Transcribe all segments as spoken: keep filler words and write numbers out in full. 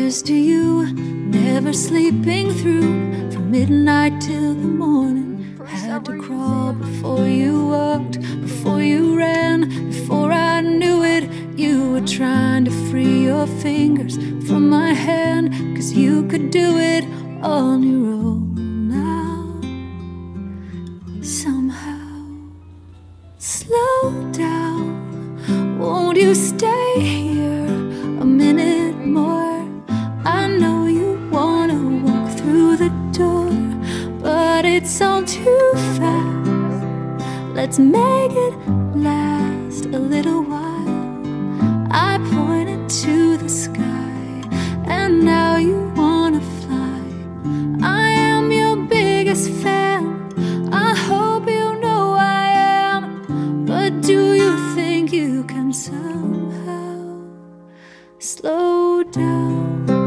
Here's to you, never sleeping through from midnight till the morning. Had to crawl before you walked, before you ran, before I knew it. You were trying to free your fingers from my hand, 'cause you could do it on your own now. Somehow, slow down, won't you stay here a minute more? I know you wanna walk through the door, but it's all too fast. Let's make it last a little while. I pointed to the sky, and now you wanna fly. I am your biggest fan, I hope you know I am. But do you think you can somehow slow down?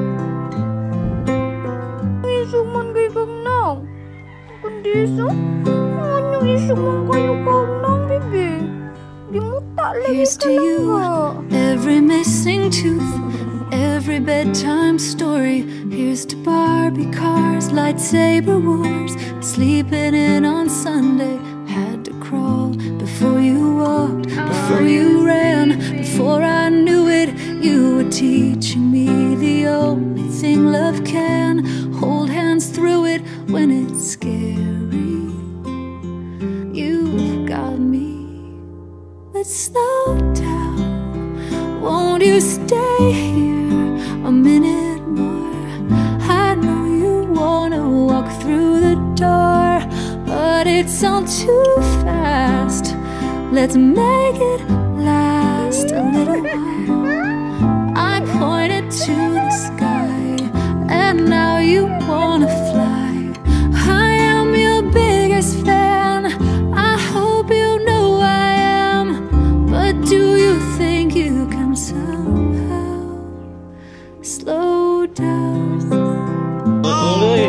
Isuman kayo kang now. Kundi iso? Ano isuman kayo kang now, baby? Di mo talagi Here's to you, every missing tooth, every bedtime story. Here's to Barbie cars, lightsaber wars, sleeping in on Sunday. Had to crawl before you walked, before you ran, before I knew it. You were teaching me the only thing love can. Hold hands through it when it's scary. You've got me. Let's slow down, won't you stay here a minute more? I know you wanna walk through the door, but it's all too fast. Let's make it last a little while. I pointed to the sky, and now you wanna fly. I am your biggest fan, I hope you know I am. But do you think you can somehow slow down? Oi,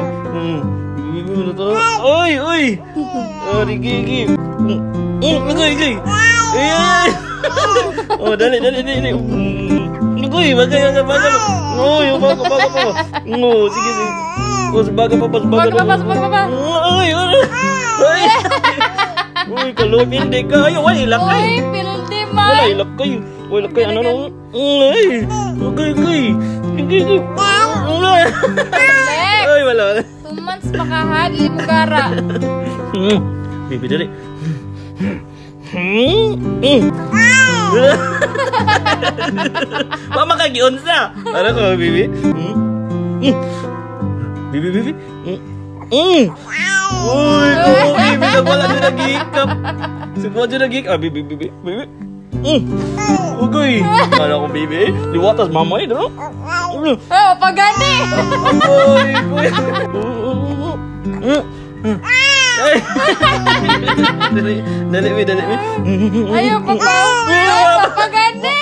oi, oi, oi, gigi, oi, oi, oh, dali, dali, dali, oi, bagay, bagay, bagay, oi, bago, bago, bago, oh, sige, sige, oh, sebagai papa, sebagai papa, sebagai papa, oi, oi, oi, oi, kalau hindi kayo, wala ilak kayo, Uy, pildi man. wala ilak kayo, wala ilak kayo, ano, ano, oi, okay, okay, okay, okay, oi, wala, wala. Tumans makahad, ibu gara. Hmm, bibi dali. Hmm, hmm. Mama kagion sa. Ano ko, bibi? Hmm, hmm. Bibi, bibi. Hmm, hmm. Uy, oh, bibi na wala dyan nag-iikap. Siguro dyan nag-iikap. Ah, bibi, bibi, bibi. Hmm. Ugoy. Kala ko, bibi. Liwatas mamay, no? Oh, pagani. Uy, uy. Hmm, hmm. Ay. Dali, dali, dali, dali. Ayo, papa. Ayo, pagani.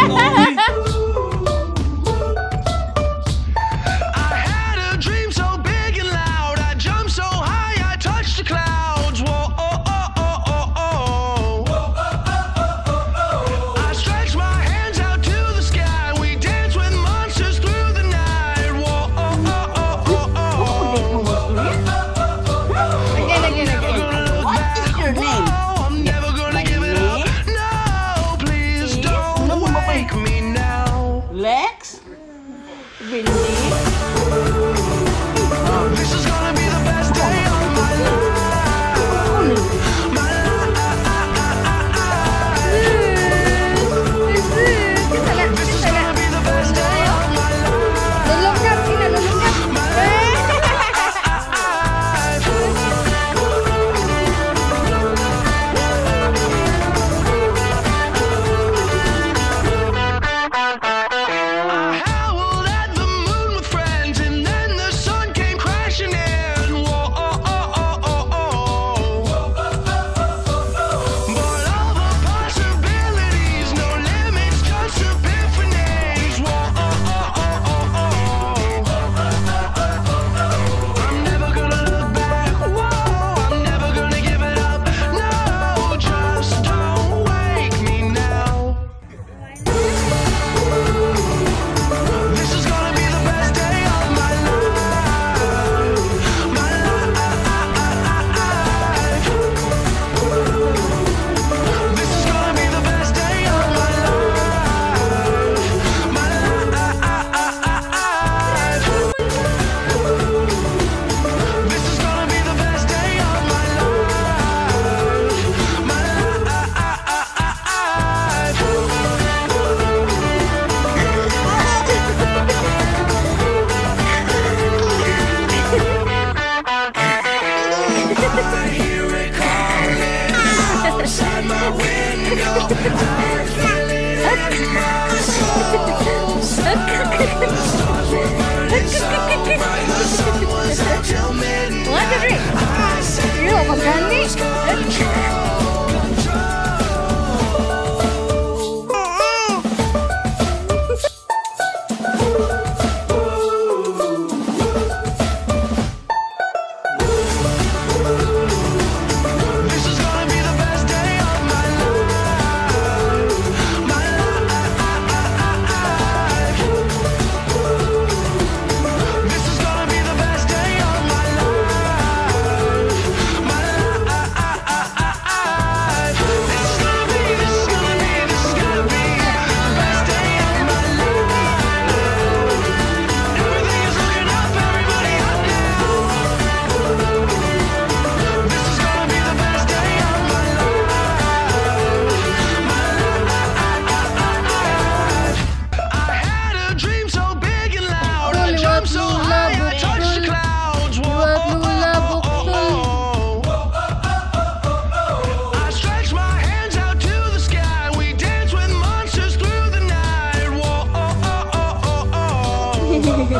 Lex? Really? This is gonna be the best day of my life. My life. This is gonna be the best day of my life. Lulungkap, sini lulungkap. I howled at the moon with friends.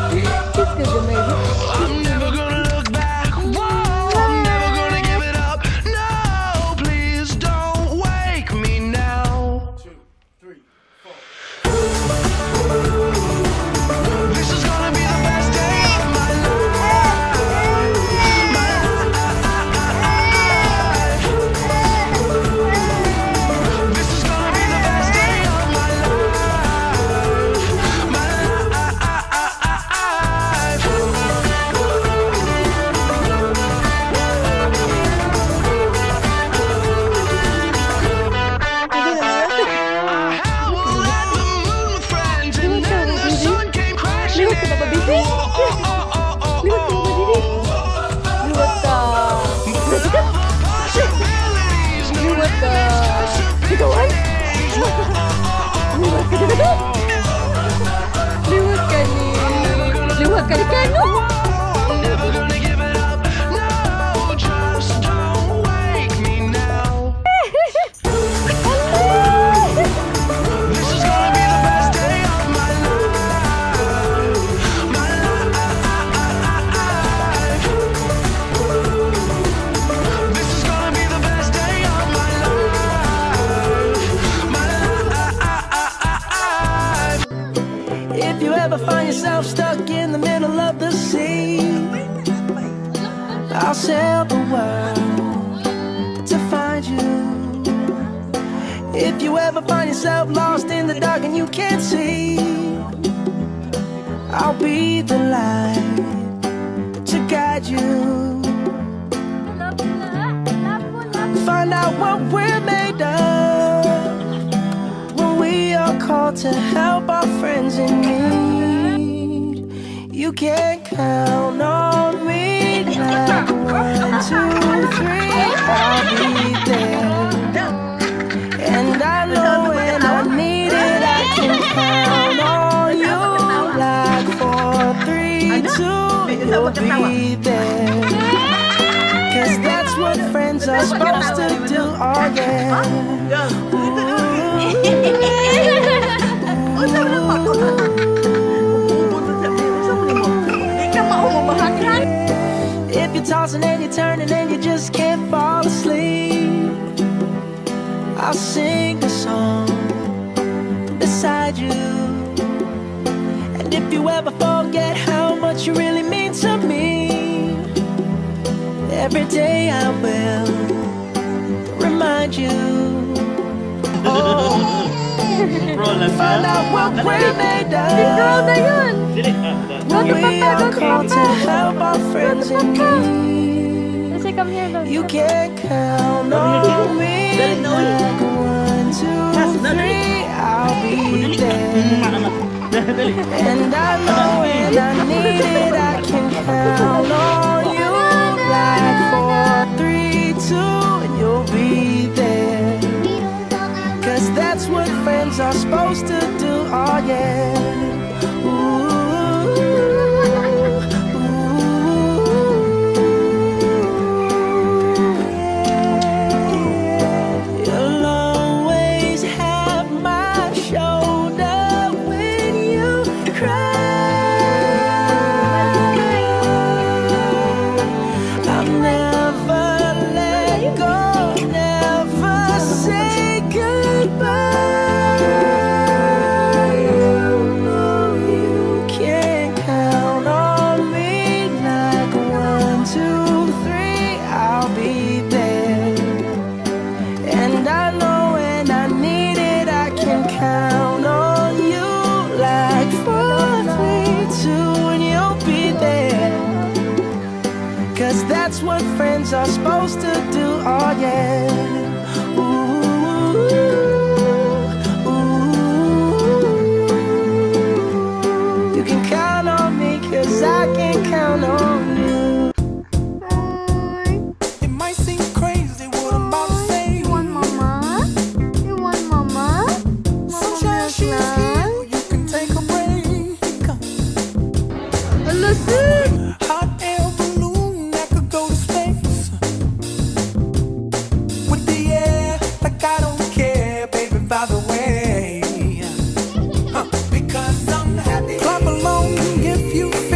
Kiss ka dyan, baby. I'm never gonna look back. Whoa, I'm never gonna give it up. No, please don't wake me now. This is gonna be the best day of my life. My life. This is gonna be the best day of my life. My How will let the moon with friends and then the sun came crashing Liwat ka ba, in. baby? Oh, oh, oh, oh, Liwat ka ba, baby? Liwat ka. Possibilities, no Liwat ka. Ikaw ay? Liwat ka dito? Liwat ka ni... Liwat ka ni Kano? I'm never gonna give it up. No, just don't wake me now. This is gonna be the best day of my life. My life. This is gonna be the best day of my life. My life. If you ever find yourself stuck in the middle of the sea, I'll sail the world to find you. If you ever find yourself lost in the dark and you can't see, I'll be the light to guide you. Find out what we're made of when we are called to help our friends in need. You can count on me like one, two, three, I'll be there. And I know when I need it, I can count on you. Like four, three, two, you'll be there. Cause that's what friends are supposed to do, oh yeah. If you're tossing and you're turning and you just can't fall asleep, I'll sing a song beside you. And if you ever forget how much you really mean to me, every day I will remind you. Oh, find out what we're made Ikaw na of yun. when we are called to help our friends in need. Kasi come here, Lord. You can count on me like one, two, three, I'll be there. And I know when I need it, I can count on you. Like four, three, two, and you'll be there. Cause that's what friends are supposed to do, oh yeah. Ooh, yeah. You'll always have my shoulder when you cry. I'll never let go, never say goodbye. You know you can count on me like one, two, three, I'll be there. And I know when I need it, I can count on you like four, three, two, and you'll be there. Cause that's what friends are supposed to do, oh yeah. Ooh, ooh. You can count on me cause I can count on you. It might seem crazy what I'm about to say. You want mama? You want mama? Sunshine, she's here, you can take a break. Ala, sis! Hot air balloon that could go to space. With the air, like I don't care, baby, by the way. Huh, because I'm happy. Clap along if you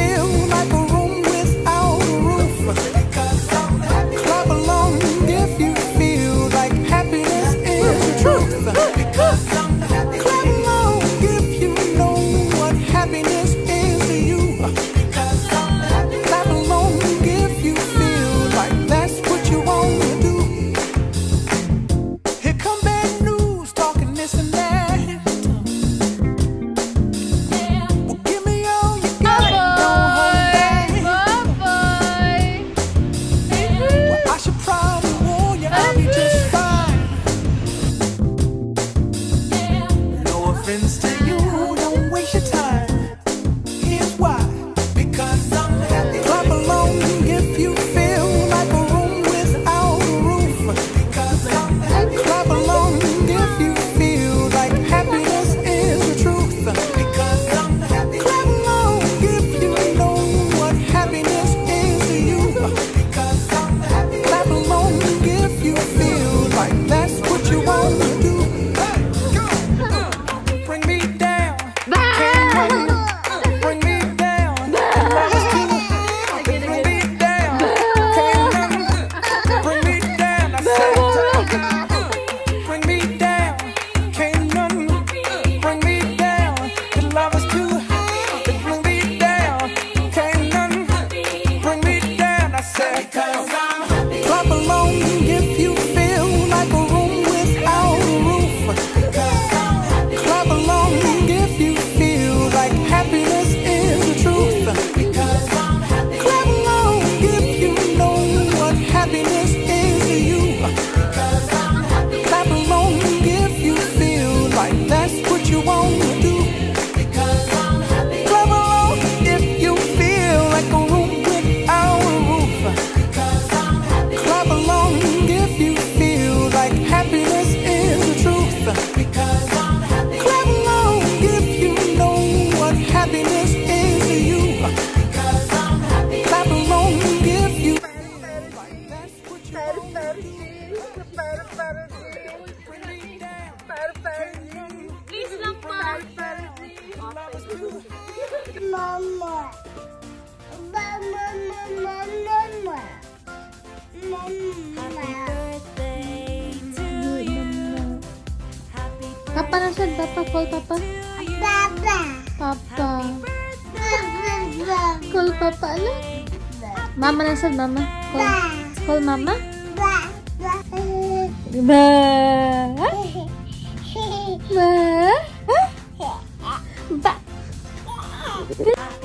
Papa nasaan? Papa, call Papa. Papa. Papa. Call Papa lang. Mama nasaan? Mama. Call, call Mama. Ba. Ba. Ba.